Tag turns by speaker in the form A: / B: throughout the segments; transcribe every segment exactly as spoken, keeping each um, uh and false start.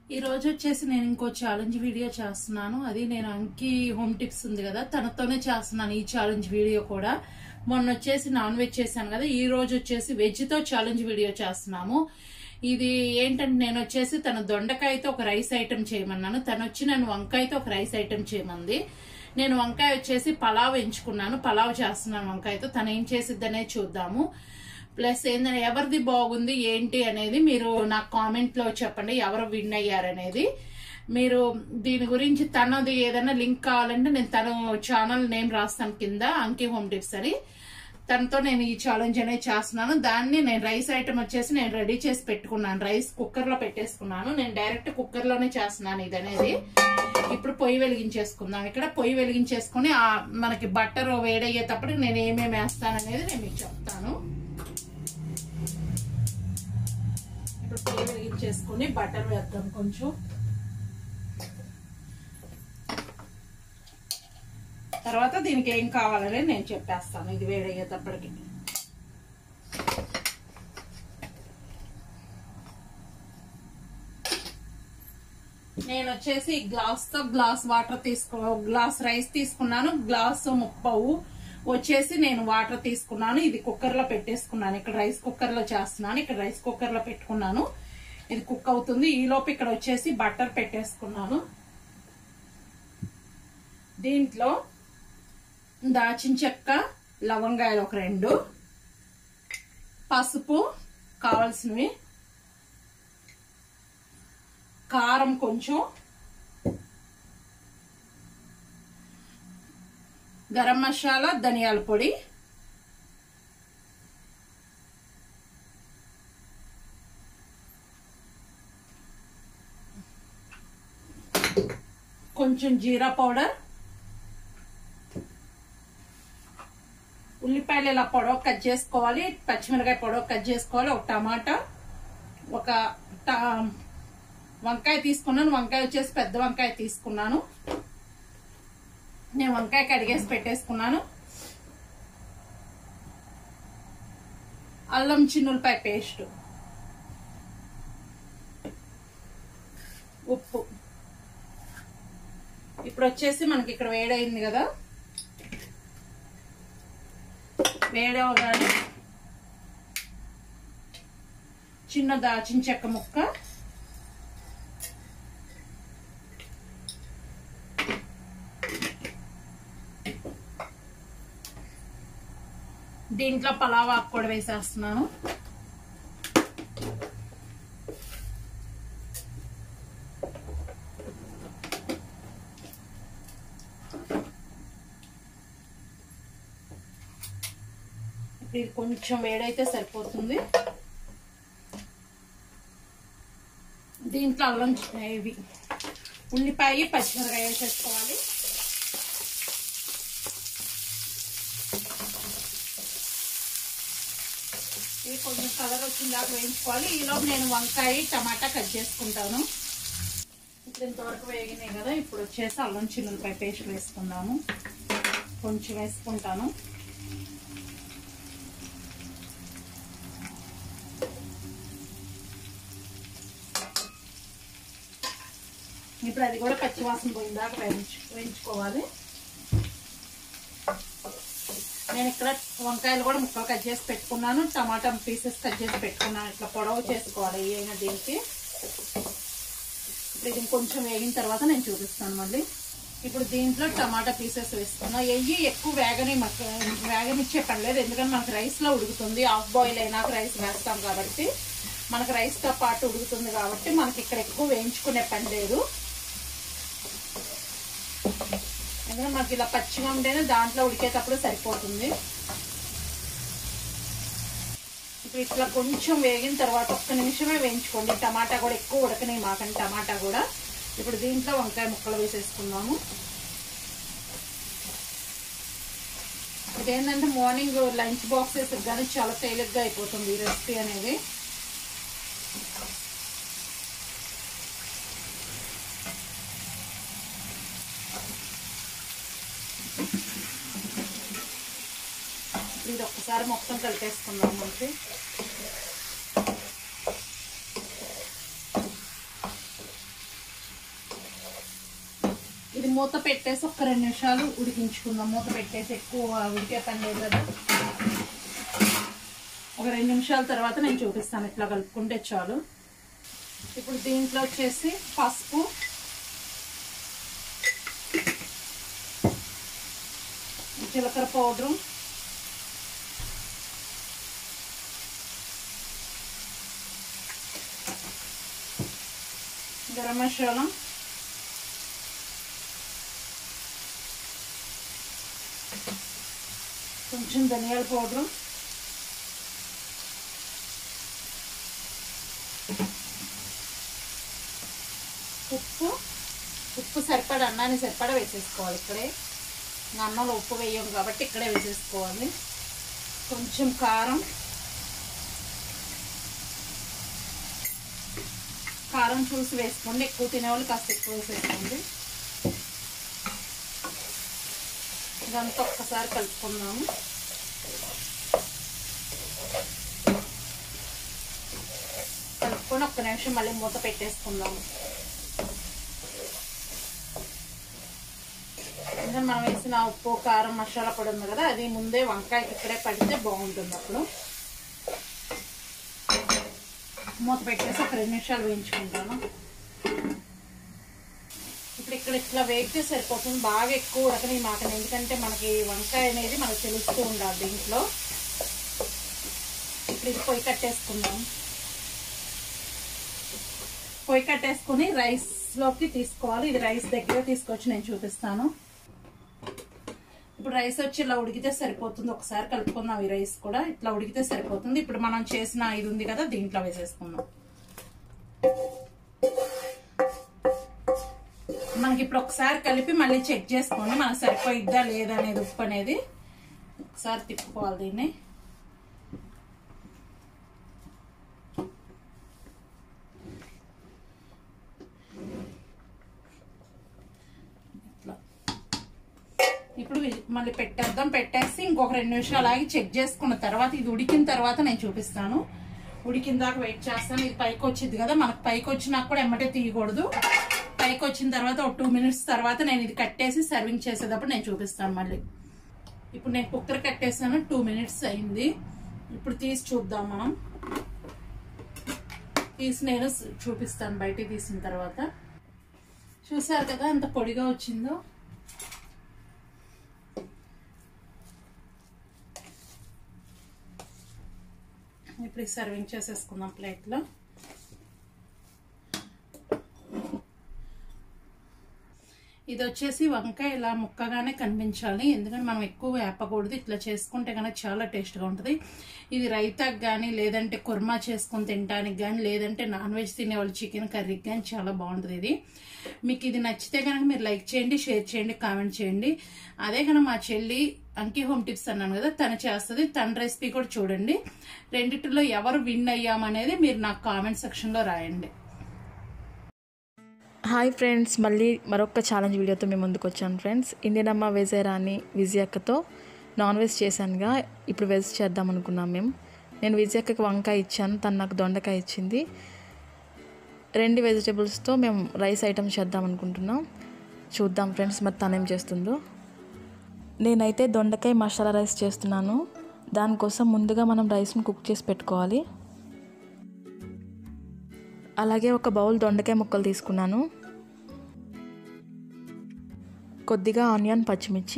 A: ఈ రోజు వచ్చేసి నేను ఇంకో ఛాలెంజ్ వీడియో చేస్తున్నాను. అది నేను అంకి హోమ్ టిప్స్ ఉంది కదా, తనతోనే చేస్తున్నాను ఈ ఛాలెంజ్ వీడియో కూడా. మొన్న వచ్చేసి నాన్ వెజ్ చేశాను కదా, ఈ రోజు వచ్చేసి వెజ్ తో ఛాలెంజ్ వీడియో చేస్తున్నాము. ఇది ఏంటంటే నేను వచ్చేసి తన దొండకాయతో ఒక రైస్ ఐటెం చేయమన్నాను, తను వచ్చి నేను వంకాయతో ఒక రైస్ ఐటెం చేయమంది. నేను వంకాయ వచ్చేసి పలావ్ ఎంచుకున్నాను, పలావ్ చేస్తున్నాను వంకాయతో. తను ఏం చేసిద్ది అనేది చూద్దాము. ప్లస్ ఏంటంటే ఎవరిది బాగుంది ఏంటి అనేది మీరు నాకు కామెంట్ లో చెప్పండి, ఎవరు విన్ అయ్యారనేది. మీరు దీని గురించి తనది ఏదైనా లింక్ కావాలంటే నేను తన ఛానల్ నేమ్ రాస్తాను కింద, అంకి హోమ్ టిప్స్ అని. తనతో నేను ఈ ఛాలెంజ్ అనేది చేస్తున్నాను. దాన్ని నేను రైస్ ఐటమ్ వచ్చేసి నేను రెడీ చేసి పెట్టుకున్నాను, రైస్ కుక్కర్ లో పెట్టేసుకున్నాను. నేను డైరెక్ట్ కుక్కర్ లోనే చేస్తున్నాను ఇది అనేది. ఇప్పుడు పొయ్యి వెలిగించేసుకుందాం. ఇక్కడ పొయ్యి వెలిగించేసుకుని మనకి బట్టర్ వేడయ్యేటప్పుడు నేను ఏమేమి వేస్తాను అనేది నేను మీకు చెప్తాను. ఇప్పుడు పొయ్యి వెలిగించేసుకుని బటర్ వేద్దాం కొంచెం. తర్వాత దీనికి ఏం కావాలని నేను చెప్పేస్తాను ఇది వేడయ్యేటప్పటికి. నేను వచ్చేసి గ్లాస్ తో గ్లాస్ వాటర్ తీసుకో గ్లాస్ రైస్ తీసుకున్నాను, గ్లాసు ముప్పావు వచ్చేసి నేను వాటర్ తీసుకున్నాను. ఇది కుక్కర్ లో పెట్టేసుకున్నాను. ఇక్కడ రైస్ కుక్కర్ లో చేస్తున్నాను, ఇక్కడ రైస్ కుక్కర్ లో పెట్టుకున్నాను. ఇది కుక్ అవుతుంది. ఈ లోపు ఇక్కడ వచ్చేసి బటర్ పెట్టేసుకున్నాను. దీంట్లో దాచిన చెక్క, లవంగాయలు ఒక రెండు, పసుపు కావాల్సినవి, కారం కొంచెం, గరం మసాలా, ధనియాల పొడి, కొంచెం జీరా పౌడర్, ఉల్లిపాయలు ఇలా పొడవ కట్ చేసుకోవాలి, పచ్చిమిరకాయ పొడవ కట్ చేసుకోవాలి, ఒక టమాటా, ఒక వంకాయ తీసుకున్నాను. వంకాయ వచ్చేసి పెద్ద వంకాయ తీసుకున్నాను. నేను వంకాయ కడిగేసి పెట్టేసుకున్నాను. అల్లం చిన్నులపాయ పేస్ట్, ఉప్పు. ఇప్పుడు వచ్చేసి మనకి ఇక్కడ వేడైంది కదా, వేడవగానే చిన్న దాచిన చెక్క ముక్క, దీంట్లో పలావ్ ఆకు కూడా వేసేస్తున్నాను. ఇది కొంచెం వేడైతే సరిపోతుంది. దీంట్లో అల్లం ఇవి ఉల్లిపాయ పచ్చిమిరకాయ వేసేసుకోవాలి. ఇది కొంచెం కలర్ వచ్చిందాక వేయించుకోవాలి. ఈలోపు నేను వంకాయ టమాటా కట్ చేసుకుంటాను. ఇప్పుడు ఇంతవరకు వేగినాయి కదా, ఇప్పుడు వచ్చేసి అల్లం చిన్నులపాయ పేస్ట్ వేసుకుందాము. కొంచెం వేసుకుంటాను. ఇప్పుడు అది కూడా పచ్చివాసన పోయిందాక వేయించు వేయించుకోవాలి. నేను ఇక్కడ వంకాయలు కూడా ముక్కలు కట్ చేసి పెట్టుకున్నాను, టమాటా పీసెస్ కట్ చేసి పెట్టుకున్నాను. ఇట్లా పొడవు చేసుకోవాలి అయినా దీనికి. ఇప్పుడు ఇది కొంచెం వేగిన తర్వాత నేను చూపిస్తాను మళ్ళీ. ఇప్పుడు దీంట్లో టమాటా పీసెస్ వేసుకున్నా. ఎయ్యి ఎక్కువ వేగని వేగనిచ్చే పని లేదు, ఎందుకంటే మనకు రైస్ లో ఉడుకుతుంది. హాఫ్ బాయిల్ అయినాక రైస్ వేస్తాం కాబట్టి మనకు రైస్ తో పాటు ఉడుకుతుంది కాబట్టి మనకి ఇక్కడ ఎక్కువ వేయించుకునే పని లేదు. ఎందుకంటే మనకి ఇలా పచ్చిగా ఉంటేనే దాంట్లో ఉడికేటప్పుడు సరిపోతుంది. ఇప్పుడు ఇట్లా కొంచెం వేగిన తర్వాత ఒక్క నిమిషమే వేయించుకోండి. టమాటా కూడా ఎక్కువ ఉడకనే మాకండి టమాటా కూడా. ఇప్పుడు దీంట్లో వంకాయ ముక్కలు వేసేసుకుందాము. ఇదేంటంటే మార్నింగ్ లంచ్ బాక్సెస్ కానీ చాలా తేలిగ్గా అయిపోతుంది ఈ రెసిపీ అనేది. ఇది ఒక్కసారి మొత్తం కలిపేసుకుందాం మనకి. మూత పెట్టేసి ఒక రెండు నిమిషాలు ఉడికించుకుందాం. మూత పెట్టేసి ఎక్కువ ఉడికే పని లేదు కదా. ఒక రెండు నిమిషాల తర్వాత నేను చూపిస్తాను. ఇట్లా కలుపుకుంటే చాలు. ఇప్పుడు దీంట్లో వచ్చేసి పసుపు, జీలకర్ర పౌడరు, గరం మసాలా, కొంచెం ధనియాల పౌడరు, ఉప్పు ఉప్పు సరిపడా అన్నాన్ని సరిపడా వేసేసుకోవాలి. ఇక్కడే అన్నంలో ఉప్పు వేయం కాబట్టి ఇక్కడే వేసేసుకోవాలి. కొంచెం కారం, కారం చూసి వేసుకోండి. ఎక్కువ తినేవాళ్ళు కాస్త ఎక్కువ వేసేసుకోండి. ఇదంతా ఒక్కసారి కలుపుకుందాము. కలుపుకొని ఒక్క నిమిషం మళ్ళీ మూత పెట్టేసుకుందాము. ఎందుకంటే మనం వేసిన ఉప్పు, కారం, మసాలా పొడి ఉంది కదా, అది ముందే వంకాయకి ఇక్కడే పడితే బాగుంటుంది. అప్పుడు మూత పెట్టేసి ఒక రెండు నిమిషాలు వేయించుకుంటాను. ఇప్పుడు ఇక్కడ ఇట్లా వేగితే సరిపోతుంది. బాగా ఎక్కువ ఉడకని మాకని, ఎందుకంటే మనకి వంకాయ అనేది మనకు తెలుస్తూ ఉండాలి దీంట్లో. ఇప్పుడు ఇది పొయ్యి కట్టేసుకుందాం. పొయ్యి కట్టేసుకుని రైస్లోకి తీసుకోవాలి. ఇది రైస్ దగ్గర తీసుకొచ్చి నేను చూపిస్తాను. ఇప్పుడు రైస్ వచ్చి ఇలా ఉడికితే సరిపోతుంది. ఒకసారి కలుపుకుందాం. ఈ రైస్ కూడా ఇట్లా ఉడికితే సరిపోతుంది. ఇప్పుడు మనం చేసిన ఇది ఉంది కదా, దీంట్లో వేసేసుకుందాం. మనకి ఇప్పుడు ఒకసారి కలిపి మళ్ళీ చెక్ చేసుకోండి మనకు సరిపోయిద్దా లేదా అనేది. ఉప్పు అనేది ఒకసారి తిప్పుకోవాలి దీన్ని. ఇప్పుడు మళ్ళీ పెట్టేద్దాం. పెట్టేసి ఇంకొక రెండు నిమిషాలు ఆగి చెక్ చేసుకున్న తర్వాత, ఇది ఉడికిన తర్వాత నేను చూపిస్తాను. ఉడికిన దాకా వెయిట్ చేస్తాను. ఇది పైకి వచ్చింది కదా, మనకు పైకి వచ్చినాక కూడా ఎమ్మటే తీయకూడదు. పైకి వచ్చిన తర్వాత ఒక టూ మినిట్స్ తర్వాత నేను ఇది కట్టేసి సర్వింగ్ చేసేటప్పుడు నేను చూపిస్తాను మళ్ళీ. ఇప్పుడు నేను కుక్కర్ కట్టేసాను. టూ మినిట్స్ అయింది. ఇప్పుడు తీసి చూద్దాం. మనం తీసి నేను చూపిస్తాను బయటికి తీసిన తర్వాత. చూసారు కదా ఎంత పొడిగా వచ్చిందో. ఇప్పుడు సర్వింగ్ చేసేసుకుందాం ప్లేట్లో. ఇది వచ్చేసి వంకాయ ఇలా ముక్కగానే కనిపించాలి, ఎందుకంటే మనం ఎక్కువ వేపకూడదు. ఇట్లా చేసుకుంటే కనుక చాలా టేస్ట్గా ఉంటుంది. ఇది రైతాకి కానీ, లేదంటే కుర్మా చేసుకొని తినడానికి కానీ, లేదంటే నాన్ వెజ్ తినేవాళ్ళు చికెన్ కర్రీకి కానీ చాలా బాగుంటుంది. ఇది మీకు ఇది నచ్చితే కనుక మీరు లైక్ చేయండి, షేర్ చేయండి, కామెంట్ చేయండి. అదే కనుక మా చెల్లి అంకి హోమ్ టిప్స్ అన్నాను కదా, తను చేస్తుంది. తన రెసిపీ కూడా చూడండి. రెండిటిలో ఎవరు విన్ అయ్యామనేది మీరు నాకు కామెంట్ సెక్షన్లో రాయండి.
B: హాయ్ ఫ్రెండ్స్, మళ్ళీ మరొక ఛాలెంజ్ వీడియోతో మేము ముందుకు వచ్చాను ఫ్రెండ్స్. ఇండియన్ అమ్మ విజయరాణి విజయక్కతో నాన్ వెజ్ చేశానుగా, ఇప్పుడు వెజ్ చేద్దాం అనుకున్నాం మేము. నేను విజయక్కకి వంకాయ ఇచ్చాను, తను నాకు దొండకాయ ఇచ్చింది. రెండు వెజిటేబుల్స్తో మేము రైస్ ఐటమ్ చేద్దాం అనుకుంటున్నాం. చూద్దాం ఫ్రెండ్స్ మరి తనేం చేస్తుందో. నేనైతే దొండకాయ మసాలా రైస్ చేస్తున్నాను. దానికోసం ముందుగా మనం రైస్ని కుక్ చేసి పెట్టుకోవాలి. అలాగే ఒక బౌల్ దొండకాయ ముక్కలు తీసుకున్నాను, కొద్దిగా ఆనియన్, పచ్చిమిర్చి,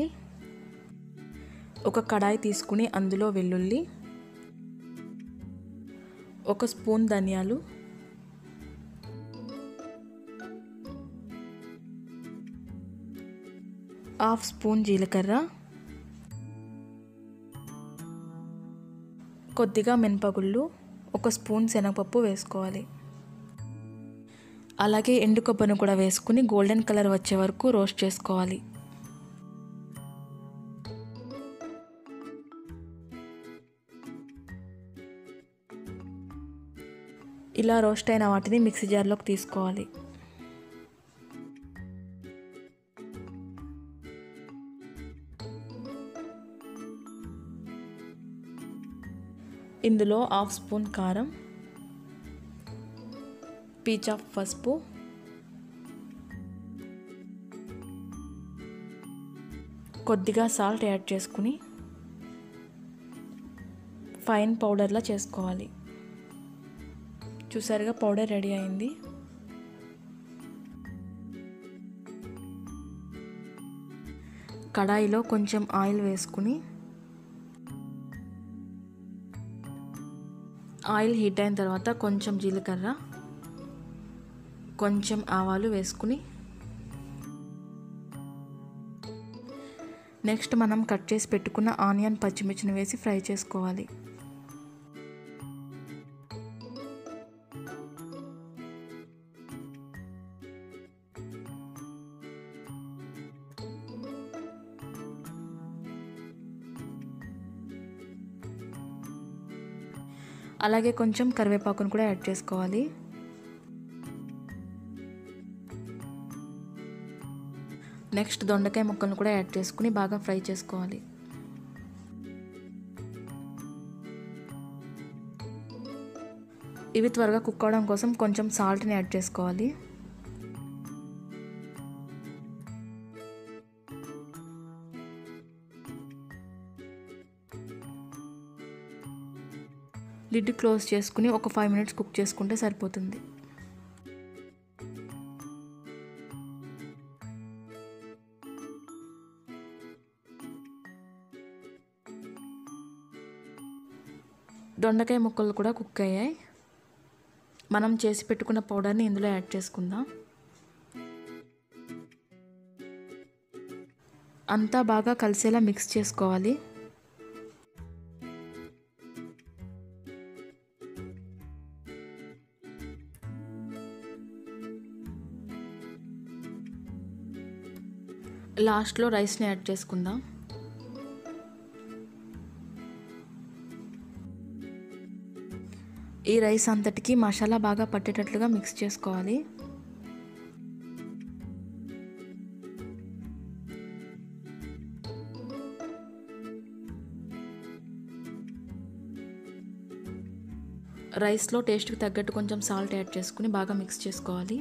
B: ఒక కడాయి తీసుకుని అందులో వెల్లుల్లి, ఒక స్పూన్ ధనియాలు, హాఫ్ స్పూన్ జీలకర్ర, కొద్దిగా మినపగుళ్ళు, ఒక స్పూన్ శనగపప్పు వేసుకోవాలి. అలాగే ఎండు కొబ్బరిని కూడా వేసుకుని గోల్డెన్ కలర్ వచ్చే వరకు రోస్ట్ చేసుకోవాలి. ఇలా రోస్ట్ అయిన వాటిని మిక్సీ జార్లోకి తీసుకోవాలి. ఇందులో హాఫ్ స్పూన్ కారం, పీచ్ ఆఫ్ పసుపు, కొద్దిగా సాల్ట్ యాడ్ చేసుకుని ఫైన్ పౌడర్లా చేసుకోవాలి. చూసారుగా పౌడర్ రెడీ అయింది. కడాయిలో కొంచెం ఆయిల్ వేసుకుని ఆయిల్ హీట్ అయిన తర్వాత కొంచెం జీలకర్ర, కొంచెం ఆవాలు వేసుకుని నెక్స్ట్ మనం కట్ చేసి పెట్టుకున్న ఆనియన్ పచ్చిమిర్చిని వేసి ఫ్రై చేసుకోవాలి. అలాగే కొంచెం కరివేపాకును కూడా యాడ్ చేసుకోవాలి. నెక్స్ట్ దొండకాయ ముక్కలను కూడా యాడ్ చేసుకుని బాగా ఫ్రై చేసుకోవాలి. ఇవి త్వరగా కుక్ అవడం కోసం కొంచెం సాల్ట్ని యాడ్ చేసుకోవాలి. లిడ్ క్లోజ్ చేసుకుని ఒక ఫైవ్ మినిట్స్ కుక్ చేసుకుంటే సరిపోతుంది. దొండకాయ ముక్కలు కూడా కుక్ అయ్యాయి. మనం చేసి పెట్టుకున్న పౌడర్ని ఇందులో యాడ్ చేసుకుందాం. అంతా బాగా కలిసేలా మిక్స్ చేసుకోవాలి. లాస్ట్లో రైస్ని యాడ్ చేసుకుందాం. ఈ రైస్ అంతటికి మసాలా బాగా పట్టేటట్లుగా మిక్స్ చేసుకోవాలి. రైస్లో టేస్ట్కి తగ్గట్టు కొంచెం సాల్ట్ యాడ్ చేసుకుని బాగా మిక్స్ చేసుకోవాలి.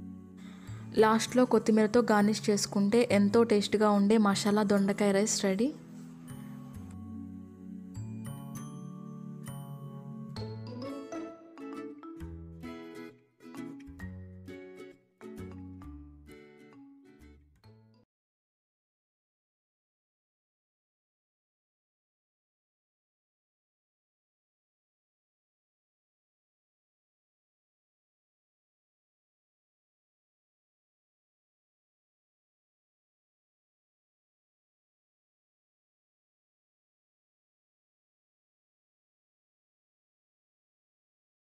B: లాస్ట్లో కొత్తిమీరతో గార్నిష్ చేసుకుంటే ఎంతో టేస్ట్గా ఉండే మసాలా దొండకాయ రైస్ రెడీ.